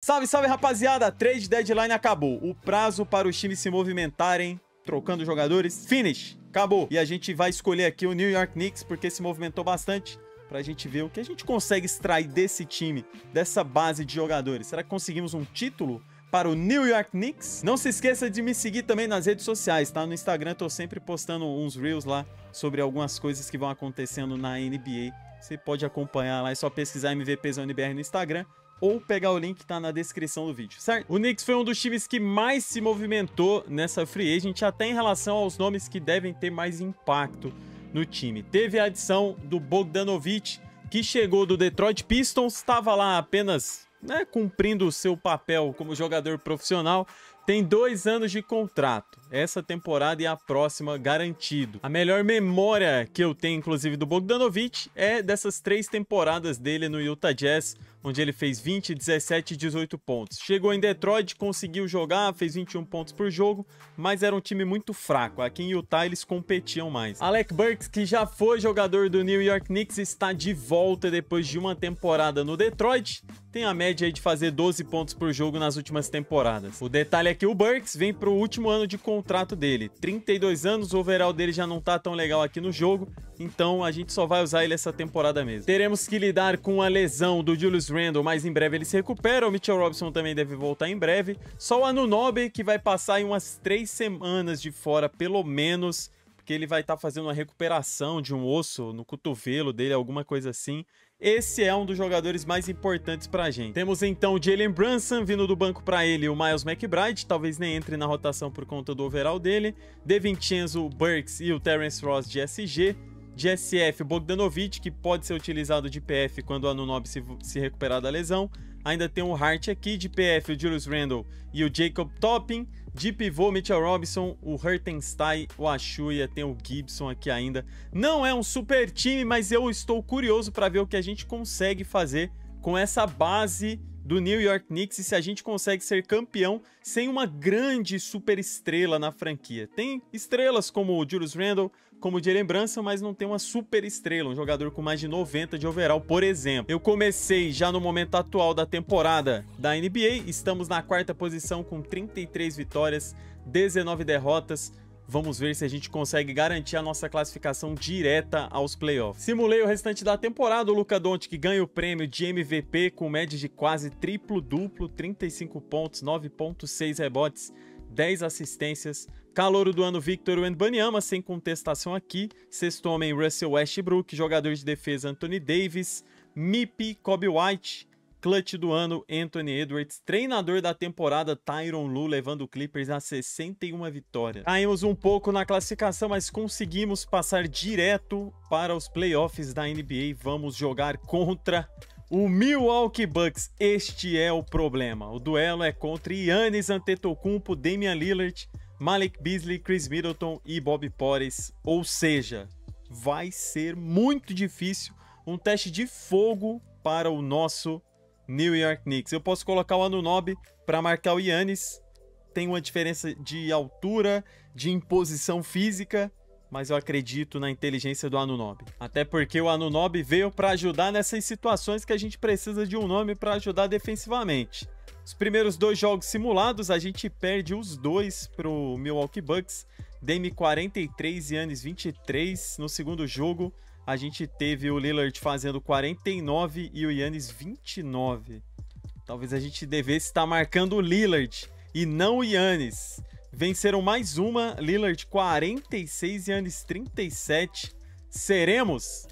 Salve, salve, rapaziada! A trade deadline acabou. O prazo para os times se movimentarem, trocando jogadores, finish. Acabou. E a gente vai escolher aqui o New York Knicks, porque se movimentou bastante, pra gente ver o que a gente consegue extrair desse time, dessa base de jogadores. Será que conseguimos um título para o New York Knicks? Não se esqueça de me seguir também nas redes sociais, tá? No Instagram tô sempre postando uns reels lá sobre algumas coisas que vão acontecendo na NBA. Você pode acompanhar lá, é só pesquisar MVPzãoNBR no Instagram ou pegar o link que tá na descrição do vídeo, certo? O Knicks foi um dos times que mais se movimentou nessa free agent, até em relação aos nomes que devem ter mais impacto no time. Teve a adição do Bogdanovic, que chegou do Detroit Pistons, estava lá apenas, né, cumprindo o seu papel como jogador profissional. Tem 2 anos de contrato, essa temporada e a próxima garantido. A melhor memória que eu tenho, inclusive, do Bogdanovic é dessas 3 temporadas dele no Utah Jazz, onde ele fez 20, 17 e 18 pontos. Chegou em Detroit, conseguiu jogar, fez 21 pontos por jogo, mas era um time muito fraco. Aqui em Utah eles competiam mais. Alec Burks, que já foi jogador do New York Knicks, está de volta depois de uma temporada no Detroit. Tem a média aí de fazer 12 pontos por jogo nas últimas temporadas. O detalhe é que o Burks vem para o último ano de contrato dele. 32 anos, o overall dele já não tá tão legal aqui no jogo, então a gente só vai usar ele essa temporada mesmo. Teremos que lidar com a lesão do Julius Randle, mas em breve ele se recupera. O Mitchell Robinson também deve voltar em breve. Só o Anunoby que vai passar aí umas 3 semanas de fora, pelo menos, porque ele vai estar fazendo uma recuperação de um osso no cotovelo dele, alguma coisa assim. Esse é um dos jogadores mais importantes pra gente. Temos então o Jalen Brunson vindo do banco pra ele, o Miles McBride, talvez nem entre na rotação por conta do overall dele. DiVincenzo, Burks e o Terrence Ross de SG. De SF, o Bogdanovic, que pode ser utilizado de PF quando o Anunoby se recuperar da lesão. Ainda tem o Hart aqui, de PF, o Julius Randle e o Jacob Toppin. De pivô, Mitchell Robinson, o Hartenstein, o Achuia, tem o Gibson aqui ainda. Não é um super time, mas eu estou curioso para ver o que a gente consegue fazer com essa base do New York Knicks e se a gente consegue ser campeão sem uma grande super estrela na franquia. Tem estrelas como o Julius Randle, como o Jalen Brunson, mas não tem uma super estrela, um jogador com mais de 90 de overall, por exemplo. Eu comecei já no momento atual da temporada da NBA, estamos na 4ª posição com 33 vitórias, 19 derrotas. Vamos ver se a gente consegue garantir a nossa classificação direta aos playoffs. Simulei o restante da temporada, o Luka Doncic ganha o prêmio de MVP com média de quase triplo-duplo, 35 pontos, 9.6 rebotes, 10 assistências. Calouro do ano, Victor Wembanyama, sem contestação aqui. Sexto homem, Russell Westbrook. Jogador de defesa, Anthony Davis. MIP, Kobe White. Clutch do ano, Anthony Edwards. Treinador da temporada, Tyronn Lue, levando o Clippers a 61 vitórias. Caímos um pouco na classificação, mas conseguimos passar direto para os playoffs da NBA. Vamos jogar contra o Milwaukee Bucks. Este é o problema. O duelo é contra Giannis Antetokounmpo, Damian Lillard, Malik Beasley, Chris Middleton e Bobby Portis. Ou seja, vai ser muito difícil. Um teste de fogo para o nosso New York Knicks. Eu posso colocar o Anunoby para marcar o Giannis. Tem uma diferença de altura, de imposição física, mas eu acredito na inteligência do Anunoby. Até porque o Anunoby veio para ajudar nessas situações que a gente precisa de um nome para ajudar defensivamente. Os primeiros 2 jogos simulados, a gente perde os 2 pro Milwaukee Bucks. Dame 43, Giannis 23. No segundo jogo, a gente teve o Lillard fazendo 49 e o Giannis 29. Talvez a gente devesse estar marcando o Lillard e não o Giannis. Venceram mais uma, Lillard 46, Giannis 37. Seremos?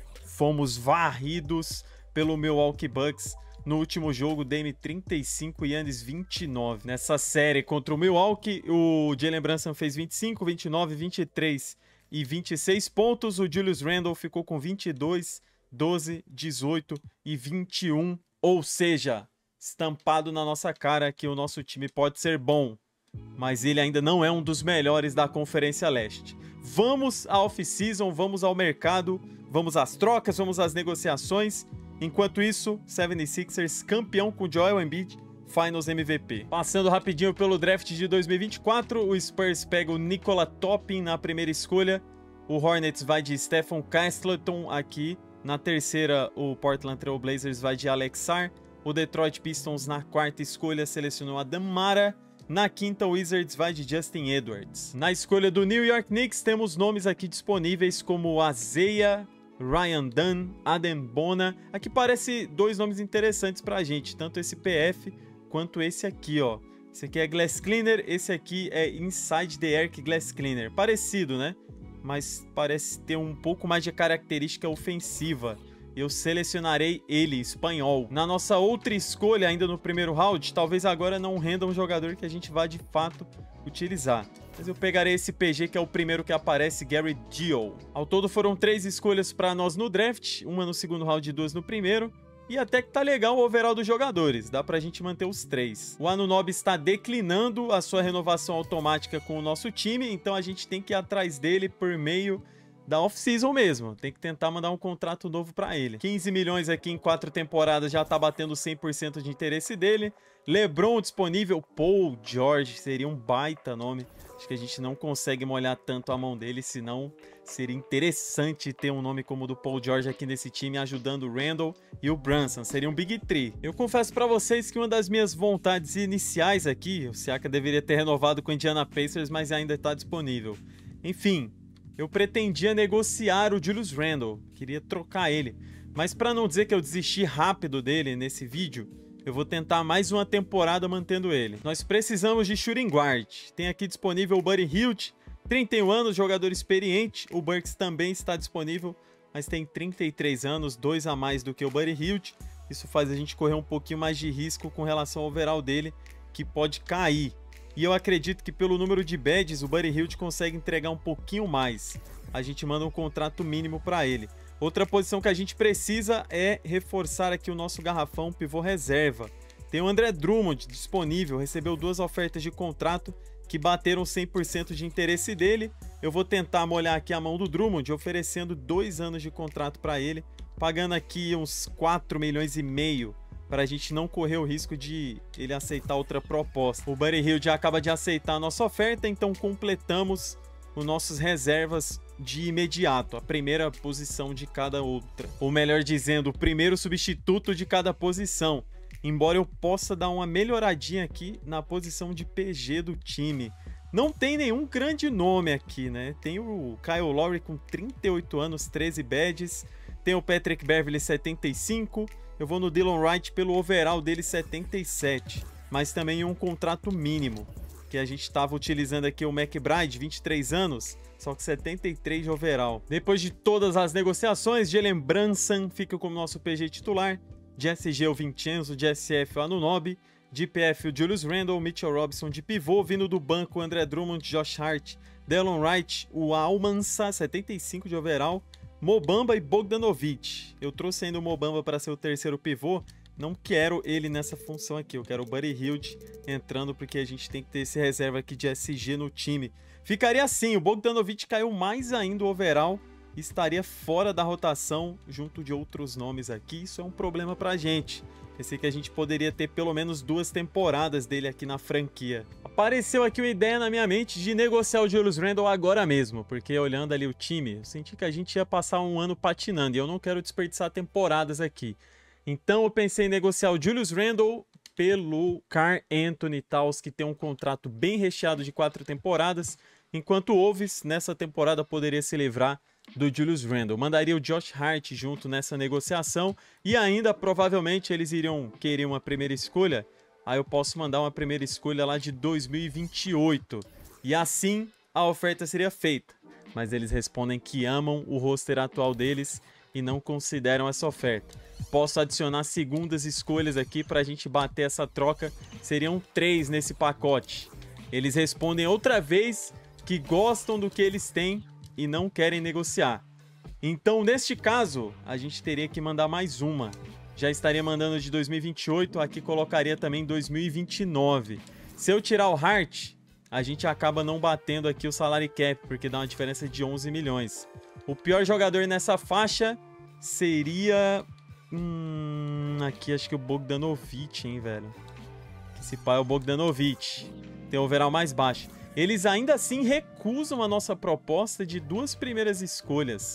Fomos varridos pelo Milwaukee Bucks. No último jogo, Dame 35 e Giannis 29. Nessa série contra o Milwaukee, o Jalen Brunson fez 25, 29, 23 e 26 pontos. O Julius Randle ficou com 22, 12, 18 e 21. Ou seja, estampado na nossa cara que o nosso time pode ser bom, mas ele ainda não é um dos melhores da Conferência Leste. Vamos à off-season, vamos ao mercado, vamos às trocas, vamos às negociações. Enquanto isso, 76ers campeão com Joel Embiid, Finals MVP. Passando rapidinho pelo draft de 2024, o Spurs pega o Nicola Toppin na primeira escolha. O Hornets vai de Stephen Castleton aqui. Na terceira, o Portland Trail Blazers vai de Alex Sarr. O Detroit Pistons, na quarta escolha, selecionou a Damara. Na quinta, o Wizards vai de Justin Edwards. Na escolha do New York Knicks, temos nomes aqui disponíveis como Isaiah, Ryan Dunn, Adem Bona. Aqui parece dois nomes interessantes pra gente, tanto esse PF quanto esse aqui, ó. Esse aqui é Glass Cleaner, esse aqui é Inside the Arc Glass Cleaner. Parecido, né? Mas parece ter um pouco mais de característica ofensiva. Eu selecionarei ele, espanhol. Na nossa outra escolha, ainda no primeiro round, talvez agora não renda um jogador que a gente vá de fato utilizar. Mas eu pegarei esse PG, que é o primeiro que aparece, Gary Dio. Ao todo foram 3 escolhas para nós no draft, uma no segundo round e 2 no primeiro. E até que tá legal o overall dos jogadores, dá pra gente manter os 3. O Anunoby está declinando a sua renovação automática com o nosso time, então a gente tem que ir atrás dele por meio da off-season mesmo, tem que tentar mandar um contrato novo pra ele. 15 milhões aqui em 4 temporadas já tá batendo 100% de interesse dele. LeBron disponível, Paul George, seria um baita nome. Acho que a gente não consegue molhar tanto a mão dele, senão seria interessante ter um nome como o do Paul George aqui nesse time, ajudando o Randall e o Brunson. Seria um Big Three. Eu confesso pra vocês que uma das minhas vontades iniciais aqui, o Siaka deveria ter renovado com o Indiana Pacers, mas ainda tá disponível. Enfim, eu pretendia negociar o Julius Randle, queria trocar ele. Mas para não dizer que eu desisti rápido dele nesse vídeo, eu vou tentar mais uma temporada mantendo ele. Nós precisamos de shooting guard. Tem aqui disponível o Buddy Hield, 31 anos, jogador experiente. O Burks também está disponível, mas tem 33 anos, 2 a mais do que o Buddy Hield. Isso faz a gente correr um pouquinho mais de risco com relação ao overall dele, que pode cair. E eu acredito que pelo número de badges, o Buddy Hield consegue entregar um pouquinho mais. A gente manda um contrato mínimo para ele. Outra posição que a gente precisa é reforçar aqui o nosso garrafão pivô reserva. Tem o André Drummond disponível, recebeu 2 ofertas de contrato que bateram 100% de interesse dele. Eu vou tentar molhar aqui a mão do Drummond, oferecendo 2 anos de contrato para ele, pagando aqui uns 4 milhões e meio. Para a gente não correr o risco de ele aceitar outra proposta. O Buddy Hield já acaba de aceitar a nossa oferta, então completamos os nossos reservas de imediato, a primeira posição de cada outra. Ou melhor dizendo, o primeiro substituto de cada posição. Embora eu possa dar uma melhoradinha aqui na posição de PG do time. Não tem nenhum grande nome aqui, né? Tem o Kyle Lowry com 38 anos, 13 badges. Tem o Patrick Beverley, 75. Eu vou no Dylan Wright pelo overall dele, 77. Mas também um contrato mínimo, que a gente estava utilizando aqui o McBride, 23 anos, só que 73 de overall. Depois de todas as negociações, Jalen Brunson fica como nosso PG titular. De SG o Vincenzo, de SF o Anunoby. De PF o Julius Randle, Mitchell Robinson de pivô. Vindo do banco o André Drummond, Josh Hart, Delon Wright, o Almansa, 75 de overall. Mobamba e Bogdanovic. Eu trouxe ainda o Mobamba para ser o terceiro pivô. Não quero ele nessa função aqui. Eu quero o Buddy Hield entrando, porque a gente tem que ter esse reserva aqui de SG no time. Ficaria assim, o Bogdanovic caiu mais ainda o overall. Estaria fora da rotação junto de outros nomes aqui. Isso é um problema pra gente. Pensei que a gente poderia ter pelo menos 2 temporadas dele aqui na franquia. Apareceu aqui uma ideia na minha mente de negociar o Julius Randle agora mesmo, porque olhando ali o time, eu senti que a gente ia passar um ano patinando e eu não quero desperdiçar temporadas aqui. Então eu pensei em negociar o Julius Randle pelo Karl Anthony Towns, que tem um contrato bem recheado de 4 temporadas, enquanto o Ovis nessa temporada poderia se livrar do Julius Randle. Mandaria o Josh Hart junto nessa negociação e ainda provavelmente eles iriam querer uma primeira escolha. Aí eu posso mandar uma primeira escolha lá de 2028 e assim a oferta seria feita. Mas eles respondem que amam o roster atual deles e não consideram essa oferta. Posso adicionar segundas escolhas aqui para a gente bater essa troca. Seriam 3 nesse pacote. Eles respondem outra vez que gostam do que eles têm e não querem negociar. Então, neste caso, a gente teria que mandar mais uma. Já estaria mandando de 2028, aqui colocaria também 2029. Se eu tirar o Hart, a gente acaba não batendo aqui o salary cap, porque dá uma diferença de 11 milhões. O pior jogador nessa faixa seria... aqui acho que o Bogdanovic, hein, velho. Esse pai é o Bogdanovic. Tem o overall mais baixo. Eles ainda assim recusam a nossa proposta de 2 primeiras escolhas.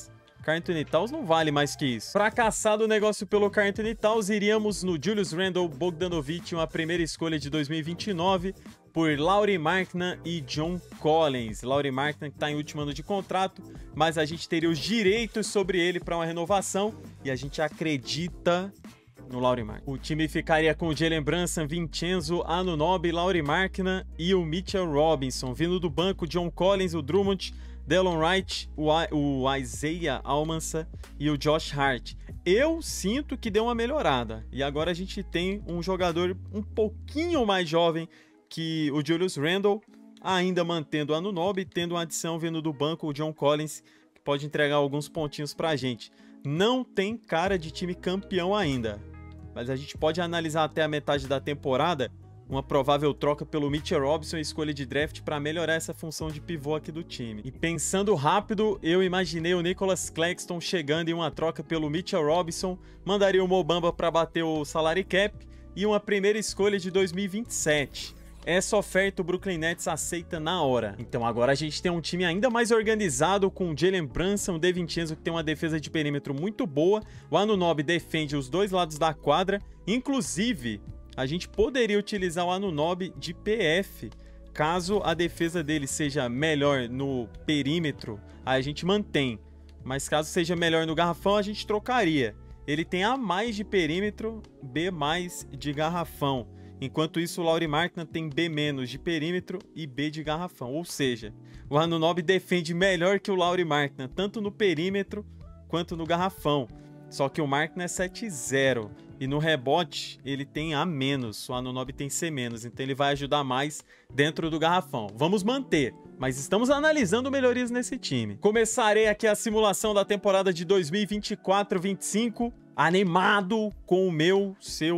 Karl-Anthony Towns não vale mais que isso. Fracassado o negócio pelo Karl-Anthony Towns, iríamos no Julius Randle, Bogdanovic, uma primeira escolha de 2029 por Lauri Markkanen e John Collins. Lauri Markkanen que está em último ano de contrato, mas a gente teria os direitos sobre ele para uma renovação e a gente acredita no Lauri Markkanen. O time ficaria com o Jalen Brunson, Vincenzo, Anunoby, Lauri Markkanen e o Mitchell Robinson. Vindo do banco, John Collins, o Drummond, Delon Wright, o Isaiah Almansa e o Josh Hart. Eu sinto que deu uma melhorada. E agora a gente tem um jogador um pouquinho mais jovem que o Julius Randle, ainda mantendo o Anunoby, tendo uma adição vindo do banco, o John Collins, que pode entregar alguns pontinhos pra gente. Não tem cara de time campeão ainda, mas a gente pode analisar até a metade da temporada uma provável troca pelo Mitchell Robinson, escolha de draft, para melhorar essa função de pivô aqui do time. E pensando rápido, eu imaginei o Nicholas Claxton chegando em uma troca pelo Mitchell Robinson, mandaria o Mo Bamba para bater o salary cap e uma primeira escolha de 2027. Essa oferta o Brooklyn Nets aceita na hora. Então agora a gente tem um time ainda mais organizado com o Jalen Brunson, o DiVincenzo que tem uma defesa de perímetro muito boa, o Anunoby defende os dois lados da quadra, inclusive a gente poderia utilizar o Anunoby de PF, caso a defesa dele seja melhor no perímetro, aí a gente mantém, mas caso seja melhor no garrafão a gente trocaria. Ele tem A mais de perímetro, B mais de garrafão. Enquanto isso, o Lauri Markkanen tem B- de perímetro e B de garrafão. Ou seja, o Anunoby defende melhor que o Lauri Markkanen, tanto no perímetro quanto no garrafão. Só que o Markkanen é 7-0 e no rebote ele tem A-, o Anunoby tem C-, então ele vai ajudar mais dentro do garrafão. Vamos manter, mas estamos analisando melhorias nesse time. Começarei aqui a simulação da temporada de 2024-25, animado com o meu,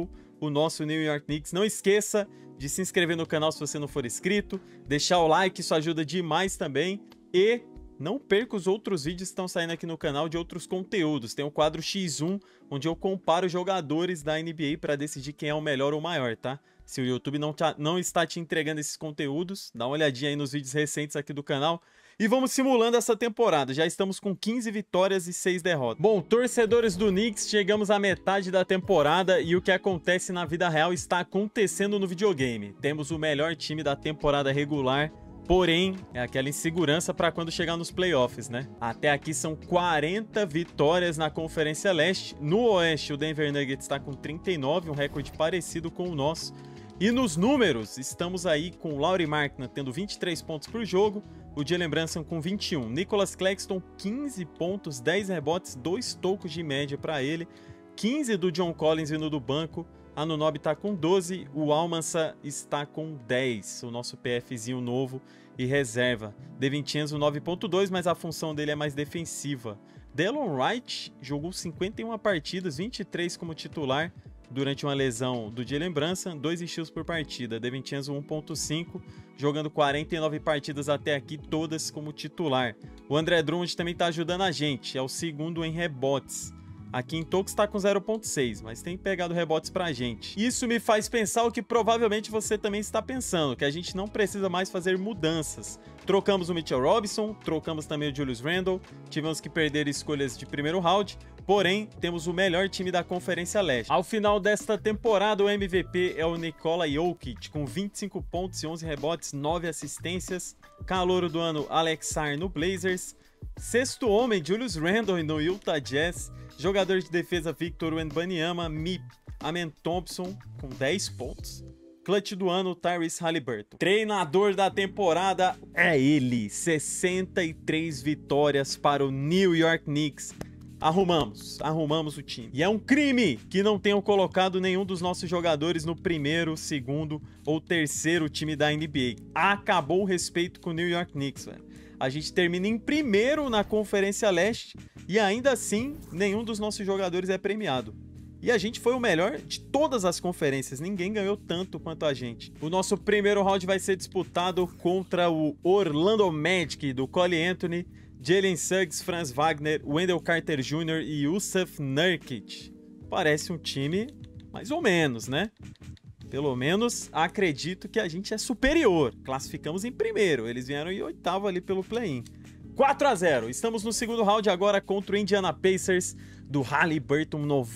o nosso New York Knicks. Não esqueça de se inscrever no canal se você não for inscrito, deixar o like, isso ajuda demais também. E não perca os outros vídeos que estão saindo aqui no canal de outros conteúdos. Tem o quadro X1, onde eu comparo jogadores da NBA para decidir quem é o melhor ou o maior, tá? Se o YouTube não está te entregando esses conteúdos, dá uma olhadinha aí nos vídeos recentes aqui do canal. E vamos simulando essa temporada. Já estamos com 15 vitórias e 6 derrotas. Bom, torcedores do Knicks, chegamos à metade da temporada e o que acontece na vida real está acontecendo no videogame. Temos o melhor time da temporada regular, porém, é aquela insegurança para quando chegar nos playoffs, né? Até aqui são 40 vitórias na Conferência Leste. No Oeste, o Denver Nuggets está com 39, um recorde parecido com o nosso. E nos números, estamos aí com o Lauri Markkanen tendo 23 pontos por jogo, o Jalen Brunson com 21, Nicholas Claxton 15 pontos, 10 rebotes, 2 tocos de média para ele, 15 do John Collins vindo do banco, Anunoby está com 12, o Almansa está com 10, o nosso PFzinho novo e reserva. DiVincenzo 9.2, mas a função dele é mais defensiva. Delon Wright jogou 51 partidas, 23 como titular, durante uma lesão do Jalen Brunson, 2 steals por partida. DiVincenzo 1.5, jogando 49 partidas até aqui, todas como titular. O André Drummond também está ajudando a gente, é o segundo em rebotes. Aqui em tocos está com 0.6, mas tem pegado rebotes pra gente. Isso me faz pensar o que provavelmente você também está pensando, que a gente não precisa mais fazer mudanças. Trocamos o Mitchell Robinson, trocamos também o Julius Randle, tivemos que perder escolhas de primeiro round, porém, temos o melhor time da Conferência Leste. Ao final desta temporada, o MVP é o Nikola Jokic, com 25 pontos e 11 rebotes, 9 assistências. Calouro do ano, Alex Sarr no Blazers. Sexto homem, Julius Randle no Utah Jazz. Jogador de defesa, Victor Wembanyama. MIP, Amen Thompson, com 10 pontos. Clutch do ano, Tyrese Haliburton. Treinador da temporada é ele. 63 vitórias para o New York Knicks. Arrumamos o time. E é um crime que não tenham colocado nenhum dos nossos jogadores no primeiro, segundo ou terceiro time da NBA. Acabou o respeito com o New York Knicks, velho. A gente termina em primeiro na Conferência Leste e ainda assim nenhum dos nossos jogadores é premiado. E a gente foi o melhor de todas as conferências, ninguém ganhou tanto quanto a gente. O nosso primeiro round vai ser disputado contra o Orlando Magic do Cole Anthony, Jalen Suggs, Franz Wagner, Wendell Carter Jr. e Jusuf Nurkic. Parece um time mais ou menos, né? Pelo menos acredito que a gente é superior. Classificamos em primeiro, eles vieram em oitavo ali pelo play-in. 4-0. Estamos no segundo round agora contra o Indiana Pacers do Haliburton,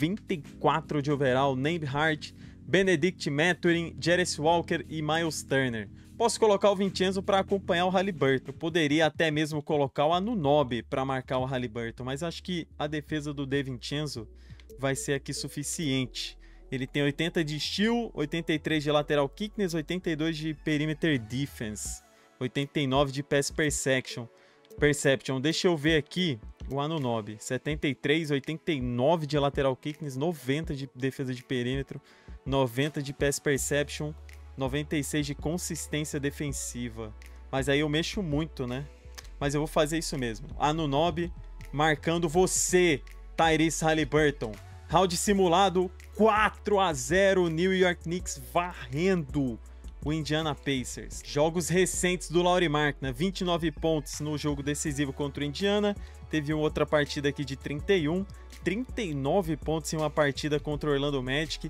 94 de overall, Nembhard, Benedict Mathurin, Jarris Walker e Miles Turner. Posso colocar o Vincenzo para acompanhar o Haliburton. Eu poderia até mesmo colocar o Anunoby para marcar o Haliburton, mas acho que a defesa do De Vincenzo vai ser aqui suficiente. Ele tem 80 de steal, 83 de lateral quickness, 82 de perimeter defense, 89 de pass perception. Deixa eu ver aqui o Anunoby. 73, 89 de lateral quickness, 90 de defesa de perímetro, 90 de pass perception, 96 de consistência defensiva. Mas aí eu mexo muito, né? Mas eu vou fazer isso mesmo. Anunoby marcando você, Tyrese Haliburton. Round simulado, 4-0, New York Knicks varrendo o Indiana Pacers. Jogos recentes do Lauri Markkanen, 29 pontos no jogo decisivo contra o Indiana. Teve uma outra partida aqui de 31, 39 pontos em uma partida contra o Orlando Magic,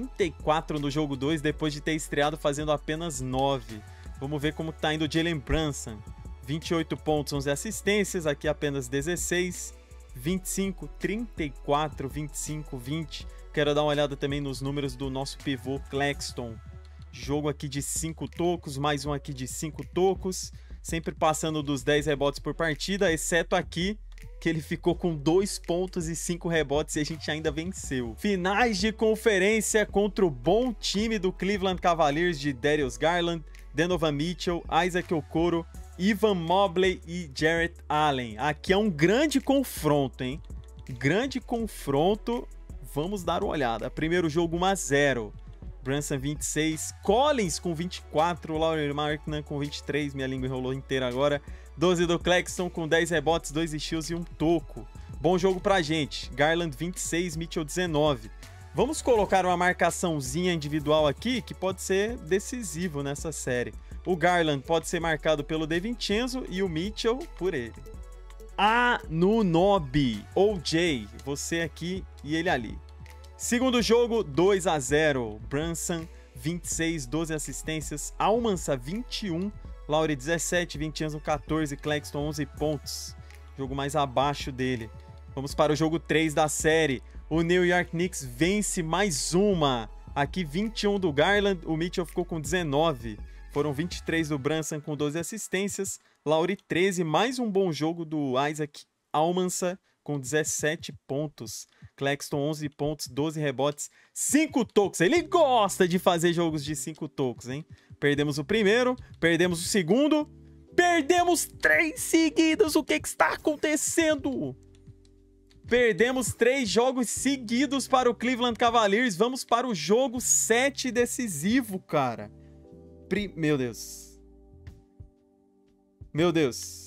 34 no jogo 2, depois de ter estreado fazendo apenas 9. Vamos ver como tá indo o Jalen Brunson. 28 pontos, 11 assistências, aqui apenas 16, 25, 34, 25, 20. Quero dar uma olhada também nos números do nosso pivô Claxton. Jogo aqui de 5 tocos, mais um aqui de 5 tocos, sempre passando dos 10 rebotes por partida, exceto aqui, que ele ficou com 2 pontos e 5 rebotes e a gente ainda venceu. Finais de conferência contra o bom time do Cleveland Cavaliers de Darius Garland, Donovan Mitchell, Isaac Okoro, Evan Mobley e Jarrett Allen. Aqui é um grande confronto, hein? Grande confronto, vamos dar uma olhada. Primeiro jogo 1-0. Brunson 26, Collins com 24, Lauri Markkanen com 23, minha língua enrolou inteira agora. 12 do Claxton com 10 rebotes, 2 steals e 1 toco. Bom jogo pra gente. Garland 26, Mitchell 19. Vamos colocar uma marcaçãozinha individual aqui que pode ser decisivo nessa série. O Garland pode ser marcado pelo De Vincenzo e o Mitchell por ele. Anunoby, OJ, você aqui e ele ali. Segundo jogo, 2-0. Brunson, 26, 12 assistências. Almansa, 21. Lauri, 17. Vincenzo, 14. Claxton, 11 pontos. Jogo mais abaixo dele. Vamos para o jogo 3 da série. O New York Knicks vence mais uma. Aqui, 21 do Garland. O Mitchell ficou com 19. Foram 23 do Brunson com 12 assistências. Lauri, 13. Mais um bom jogo do Isaac Almansa com 17 pontos. Claxton 11 pontos, 12 rebotes, 5 tocos. Ele gosta de fazer jogos de 5 tocos, hein? Perdemos o primeiro, perdemos o segundo, perdemos 3 seguidos. O que está acontecendo? Perdemos 3 jogos seguidos para o Cleveland Cavaliers. Vamos para o jogo 7 decisivo, cara. Meu Deus. Meu Deus.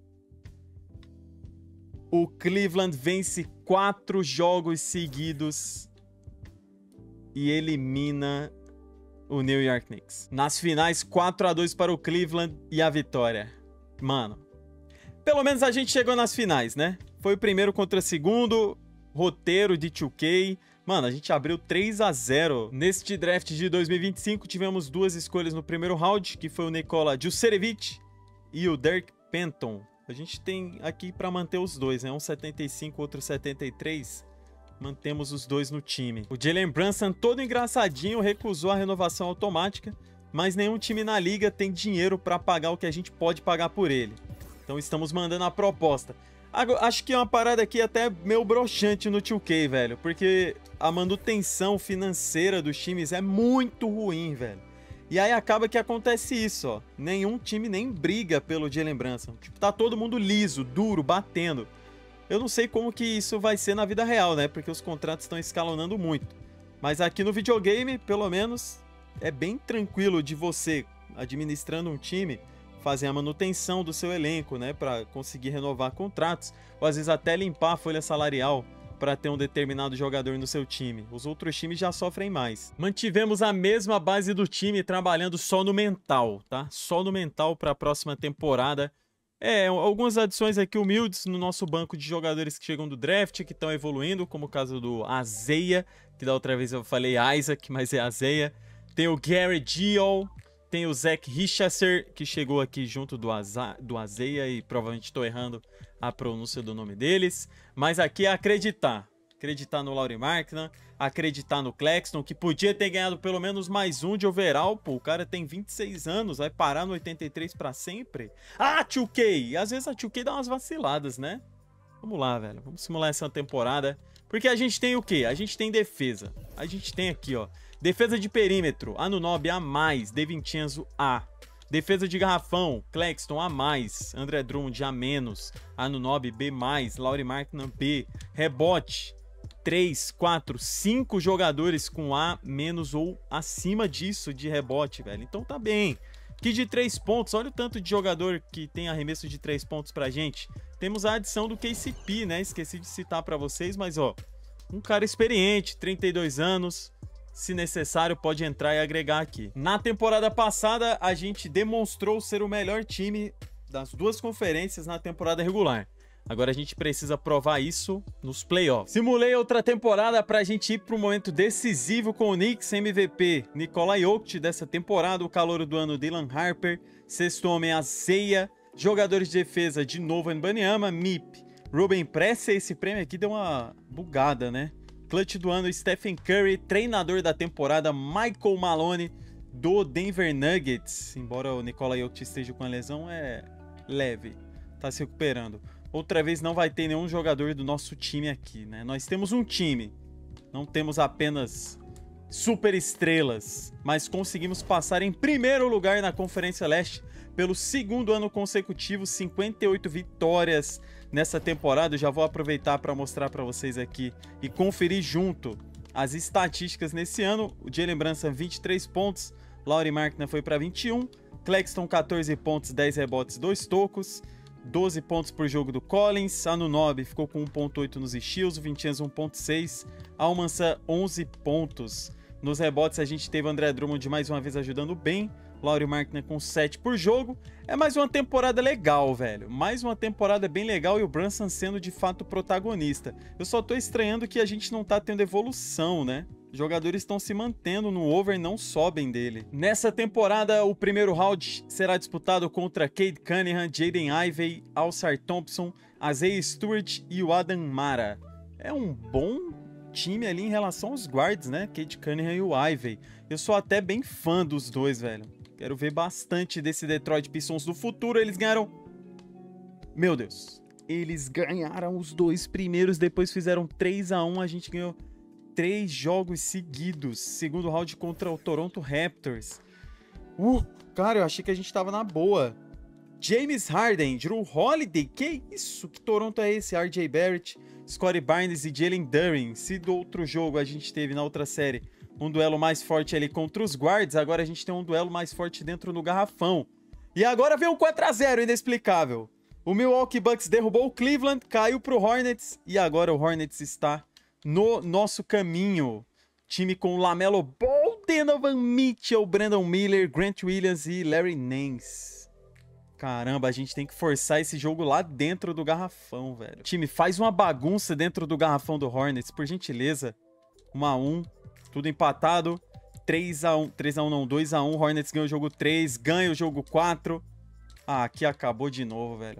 O Cleveland vence 4 jogos seguidos e elimina o New York Knicks. Nas finais, 4-2 para o Cleveland e a vitória. Mano, pelo menos a gente chegou nas finais, né? Foi o primeiro contra o segundo, roteiro de 2K. Mano, a gente abriu 3-0. Neste draft de 2025, tivemos 2 escolhas no primeiro round, que foi o Nikola Vucevic e o Dirk Penton. A gente tem aqui para manter os dois, né? Um 75, outro 73. Mantemos os dois no time. O Jalen Brunson, todo engraçadinho, recusou a renovação automática, mas nenhum time na liga tem dinheiro para pagar o que a gente pode pagar por ele. Então estamos mandando a proposta. Acho que é uma parada aqui até meio broxante no 2K, velho, porque a manutenção financeira dos times é muito ruim, velho. E aí acaba que acontece isso, ó. Nenhum time nem briga pelo Jalen Brunson. Tipo, tá todo mundo liso, duro, batendo. Eu não sei como que isso vai ser na vida real, né? Porque os contratos estão escalonando muito. Mas aqui no videogame, pelo menos, é bem tranquilo de você, administrando um time, fazer a manutenção do seu elenco, né? Pra conseguir renovar contratos. Ou às vezes até limpar a folha salarial para ter um determinado jogador no seu time. Os outros times já sofrem mais. Mantivemos a mesma base do time, trabalhando só no mental, tá? Só no mental para a próxima temporada. Algumas adições aqui humildes no nosso banco de jogadores que chegam do draft, que estão evoluindo, como o caso do Azeia, que da outra vez eu falei Isaac, mas é Azeia. Tem o Gary Geol, Tem o Zach Richardson, que chegou aqui junto do Azeia, e provavelmente estou errando a pronúncia do nome deles. Mas aqui é acreditar. Acreditar no Lauri Markkanen, acreditar no Claxton, que podia ter ganhado pelo menos mais um de overall, pô. O cara tem 26 anos, vai parar no 83 pra sempre? Ah, 2K! Às vezes a 2K dá umas vaciladas, né? Vamos lá, velho. Vamos simular essa temporada. Porque a gente tem o quê? A gente tem defesa. A gente tem aqui, ó. Defesa de perímetro, Anunoby A+, DiVincenzo A. Defesa de garrafão, Claxton A+, André Drummond A-, Anunoby B+, Lauri Markkanen B. Rebote, 3, 4, 5 jogadores com A- ou acima disso de rebote, velho. Então tá bem. Que de 3 pontos, olha o tanto de jogador que tem arremesso de 3 pontos pra gente. Temos a adição do KCP, né? Esqueci de citar pra vocês, mas ó, um cara experiente, 32 anos. Se necessário, pode entrar e agregar aqui. Na temporada passada, a gente demonstrou ser o melhor time das duas conferências na temporada regular. Agora a gente precisa provar isso nos playoffs. Simulei outra temporada pra gente ir pro momento decisivo com o Knicks. MVP Nikola Jokic dessa temporada, o calouro do ano Dylan Harper, sexto homem Azeia, jogadores de defesa de novo Wembanyama, MIP, Ruben Pressey. Esse prêmio aqui deu uma bugada, né? Clutch do ano Stephen Curry, treinador da temporada Michael Malone do Denver Nuggets. Embora o Nikola Jokic esteja com a lesão, é leve, tá se recuperando. Outra vez não vai ter nenhum jogador do nosso time aqui, né? Nós temos um time, não temos apenas super estrelas, mas conseguimos passar em primeiro lugar na Conferência Leste pelo segundo ano consecutivo, 58 vitórias nessa temporada. Eu já vou aproveitar para mostrar para vocês aqui e conferir junto as estatísticas nesse ano. O Jalen Brunson 23 pontos, Lauri Markkanen foi para 21, Claxton 14 pontos, 10 rebotes, 2 tocos, 12 pontos por jogo do Collins, Anunoby ficou com 1.8 nos steals, o DiVincenzo 1.6, Almansa 11 pontos. Nos rebotes a gente teve o André Drummond mais uma vez ajudando bem, Lauri Markkanen com 7 por jogo. É mais uma temporada legal, velho. Mais uma temporada bem legal e o Brunson sendo de fato protagonista. Eu só tô estranhando que a gente não tá tendo evolução, né? Os jogadores estão se mantendo no over, não sobem dele. Nessa temporada, o primeiro round será disputado contra Cade Cunningham, Jaden Ivey, Alsar Thompson, Isaiah Stewart e o Adam Mara. É um bom time ali em relação aos guards, né? Cade Cunningham e o Ivey. Eu sou até bem fã dos dois, velho. Quero ver bastante desse Detroit Pistons do futuro. Eles ganharam... Meu Deus. Eles ganharam os dois primeiros, depois fizeram 3-1. A gente ganhou 3 jogos seguidos. Segundo round contra o Toronto Raptors. Cara, eu achei que a gente tava na boa. James Harden, Jrue Holiday. Que isso? Que Toronto é esse? RJ Barrett, Scottie Barnes e Jalen Duren. Se do outro jogo a gente teve na outra série um duelo mais forte ali contra os guards, agora a gente tem um duelo mais forte dentro do garrafão. E agora vem um 4-0 inexplicável. O Milwaukee Bucks derrubou o Cleveland, caiu pro Hornets e agora o Hornets está no nosso caminho. Time com LaMelo Ball, Donovan Mitchell, Brandon Miller, Grant Williams e Larry Nance. Caramba, a gente tem que forçar esse jogo lá dentro do garrafão, velho. Time, faz uma bagunça dentro do garrafão do Hornets, por gentileza. 1-1. Tudo empatado, 3-1, 3-1 não, 2-1, Hornets ganha o jogo 3, ganha o jogo 4. Ah, aqui acabou de novo, velho.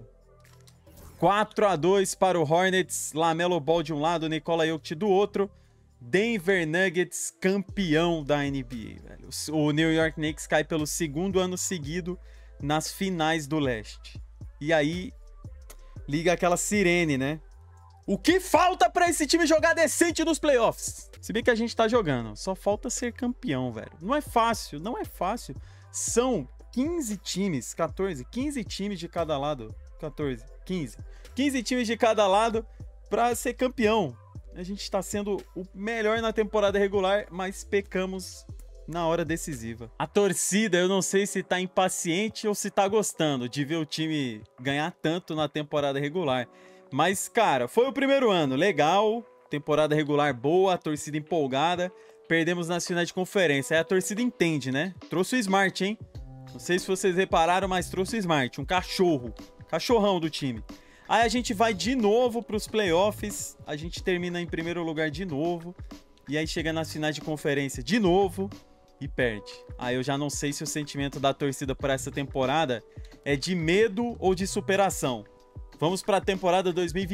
4-2 para o Hornets, LaMelo Ball de um lado, Nikola Jokic do outro. Denver Nuggets campeão da NBA, velho. O New York Knicks cai pelo segundo ano seguido nas finais do leste. E aí, liga aquela sirene, né? O que falta para esse time jogar decente nos playoffs? Se bem que a gente tá jogando, só falta ser campeão, velho. Não é fácil, não é fácil. São 15 times, 14, 15 times de cada lado. 14, 15. 15 times de cada lado pra ser campeão. A gente tá sendo o melhor na temporada regular, mas pecamos na hora decisiva. A torcida, eu não sei se tá impaciente ou se tá gostando de ver o time ganhar tanto na temporada regular. Mas, cara, foi o primeiro ano, legal, temporada regular boa, a torcida empolgada, perdemos nas finais de conferência, aí a torcida entende, né? Trouxe o Smart, hein? Não sei se vocês repararam, mas trouxe o Smart, um cachorro, cachorrão do time. Aí a gente vai de novo para os playoffs, a gente termina em primeiro lugar de novo, e aí chega nas finais de conferência de novo, e perde. Aí eu já não sei se o sentimento da torcida por essa temporada é de medo ou de superação. Vamos para a temporada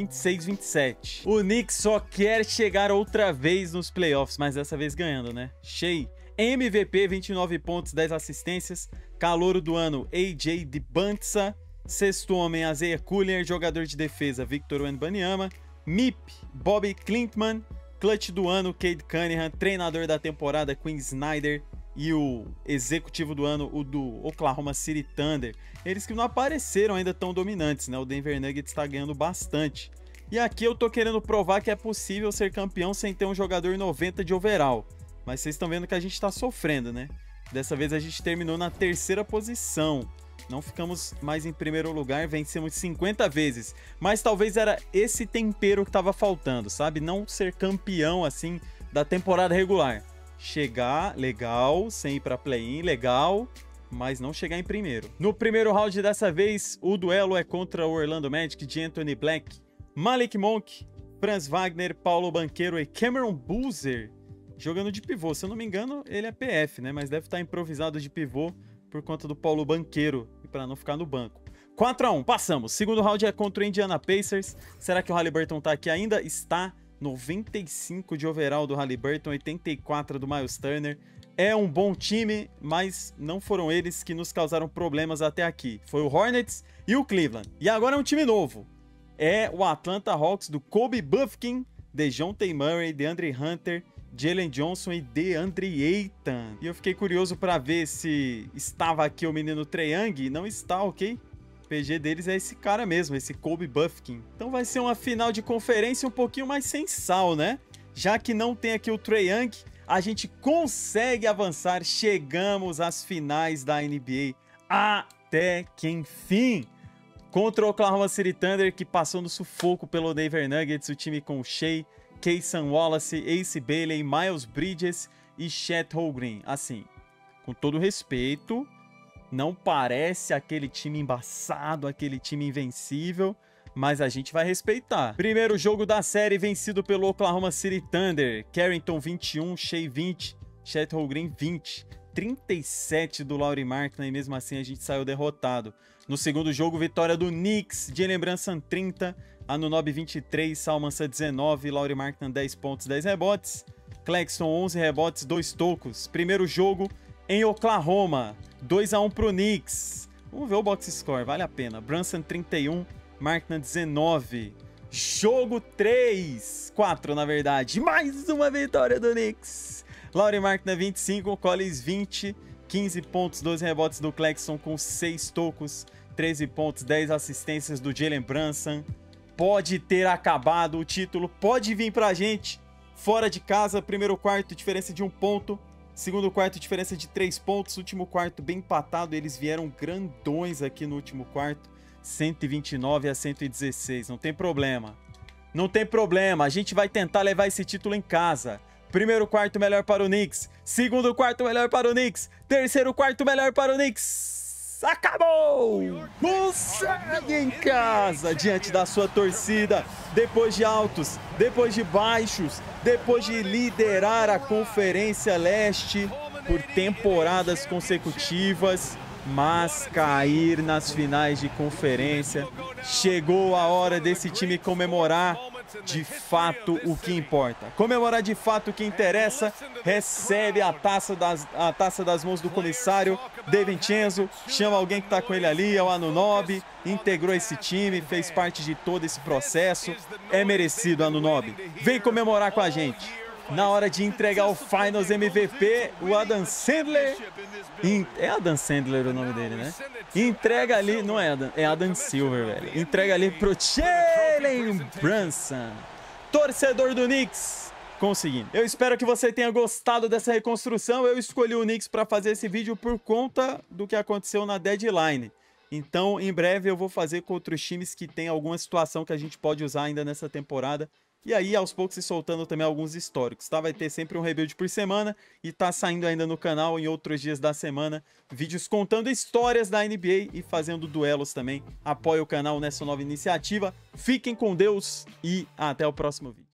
2026-27. O Knicks só quer chegar outra vez nos playoffs, mas dessa vez ganhando, né? Shai, MVP, 29 pontos, 10 assistências. Calouro do ano, AJ Dibantsa. Sexto homem, Isaiah Collier. Jogador de defesa, Victor Wembanyama. MIP, Bobby Klintman. Clutch do ano, Cade Cunningham. Treinador da temporada, Quinn Snyder. E o executivo do ano, o do Oklahoma City Thunder. Eles que não apareceram ainda tão dominantes, né? O Denver Nuggets está ganhando bastante. E aqui eu tô querendo provar que é possível ser campeão sem ter um jogador 90 de overall. Mas vocês estão vendo que a gente tá sofrendo, né? Dessa vez a gente terminou na terceira posição. Não ficamos mais em primeiro lugar, vencemos 50 vezes. Mas talvez era esse tempero que tava faltando, sabe? Não ser campeão, assim, da temporada regular. Chegar, legal, sem ir pra play-in, legal, mas não chegar em primeiro. No primeiro round dessa vez, o duelo é contra o Orlando Magic de Anthony Black, Malik Monk, Franz Wagner, Paulo Banchero e Cameron Boozer jogando de pivô. Se eu não me engano, ele é PF, né? Mas deve estar improvisado de pivô por conta do Paulo Banchero e para não ficar no banco. 4-1, passamos. Segundo round é contra o Indiana Pacers. Será que o Haliburton tá aqui ainda? Está. 95 de overall do Haliburton, 84 do Miles Turner. É um bom time, mas não foram eles que nos causaram problemas até aqui. Foi o Hornets e o Cleveland. E agora é um time novo. É o Atlanta Hawks do Kobe Bufkin, DeJounte Murray, DeAndre Hunter, Jalen Johnson e DeAndre Ayton. E eu fiquei curioso para ver se estava aqui o menino Trae Young. Não está, ok? PG deles é esse cara mesmo, esse Kobe Bufkin. Então vai ser uma final de conferência um pouquinho mais sem sal, né? Já que não tem aqui o Trae Young, a gente consegue avançar. Chegamos às finais da NBA até que enfim. Contra o Oklahoma City Thunder, que passou no sufoco pelo Denver Nuggets, o time com Shai, Cason Wallace, Ace Bailey, Miles Bridges e Chet Holmgren. Assim, com todo respeito, não parece aquele time embaçado, aquele time invencível, mas a gente vai respeitar. Primeiro jogo da série vencido pelo Oklahoma City Thunder. Carrington 21, Shai 20, Chet Holmgren 20. 37 do Lauri Markkanen e mesmo assim a gente saiu derrotado. No segundo jogo, vitória do Knicks, Jalen Brunson 30, Anunoby 23, Salmansan 19, Lauri Markkanen 10 pontos, 10 rebotes, Claxton 11 rebotes, 2 tocos. Primeiro jogo em Oklahoma, 2-1 pro Knicks. Vamos ver o box score, vale a pena. Brunson 31, Markkanen 19. Jogo 4 na verdade, mais uma vitória do Knicks. Lauri Markkanen 25, Collins 20, 15 pontos, 12 rebotes do Claxton com 6 tocos, 13 pontos, 10 assistências do Jalen Brunson. Pode ter acabado o título, pode vir pra gente. Fora de casa, primeiro quarto, diferença de 1 ponto. Segundo quarto, diferença de 3 pontos. Último quarto, bem empatado. Eles vieram grandões aqui no último quarto. 129 a 116. Não tem problema. Não tem problema. A gente vai tentar levar esse título em casa. Primeiro quarto, melhor para o Knicks. Segundo quarto, melhor para o Knicks. Terceiro quarto, melhor para o Knicks. Acabou! Consegue em casa, diante da sua torcida. Depois de altos, depois de baixos, depois de liderar a Conferência Leste por temporadas consecutivas, mas cair nas finais de conferência. Chegou a hora desse time comemorar de fato o que importa. Comemorar de fato o que interessa. Recebe a taça das mãos do comissário De Vincenzo. Chama alguém que tá com ele ali, é o Anunoby. Integrou esse time, fez parte de todo esse processo. É merecido, Anunoby. Vem comemorar com a gente. Na hora de entregar o Finals MVP, o Adam Sandler... É Adam Sandler o nome dele, né? Entrega ali... Não é Adam, é Adam Silver, velho. Entrega ali pro Jalen Brunson. Torcedor do Knicks. Conseguindo. Eu espero que você tenha gostado dessa reconstrução. Eu escolhi o Knicks para fazer esse vídeo por conta do que aconteceu na deadline. Então, em breve eu vou fazer com outros times que tem alguma situação que a gente pode usar ainda nessa temporada. E aí, aos poucos, se soltando também alguns históricos, tá? Vai ter sempre um rebuild por semana e tá saindo ainda no canal em outros dias da semana vídeos contando histórias da NBA e fazendo duelos também. Apoie o canal nessa nova iniciativa. Fiquem com Deus e até o próximo vídeo.